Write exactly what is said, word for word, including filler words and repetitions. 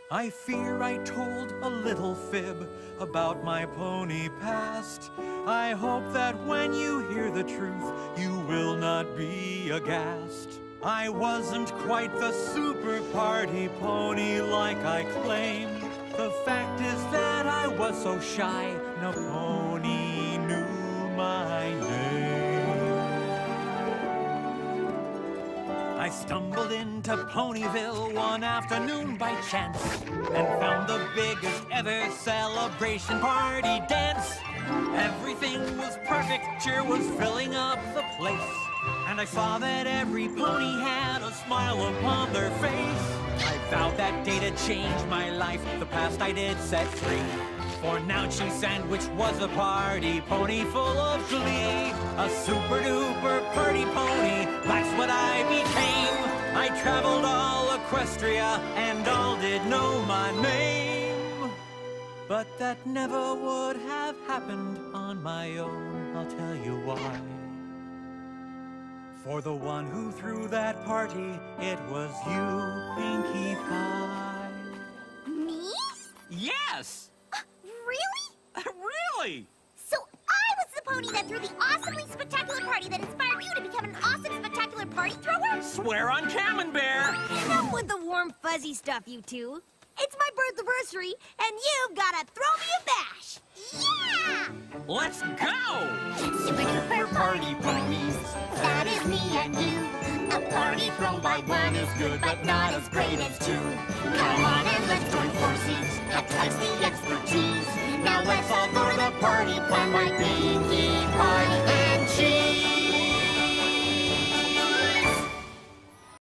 I fear I told a little fib about my pony past. I hope that when you hear the truth, you will not be aghast. I wasn't quite the super party pony like I claimed. The fact is that I was so shy, no pony knew my name. I stumbled into Ponyville one afternoon by chance and found the biggest ever celebration party dance. Everything was perfect, cheer was filling up the place. And I saw that every pony had a smile upon their face. I vowed that day to change my life, the past I did set free. For now Cheese Sandwich was a party pony full of glee. A super duper party pony, that's what I became. I traveled all Equestria and all did know my name. But that never would have happened on my own, I'll tell you why. For the one who threw that party, it was you, Pinkie Pie. Me? Yes! Uh, really? Really? So I was the pony that threw the awesomely spectacular party that inspired you to become an awesome spectacular party thrower? Swear on Camembert! Enough with the warm fuzzy stuff, you two. It's my birth anniversary, and you've gotta throw me a bash! Yeah! Let's go! Super duper party ponies, that is me and you. A party thrown by one is good, but not as great as two. Come on and let's join forces, have twice the expertise. Now let's all go to the party planned by Pinkie Pie and Cheese.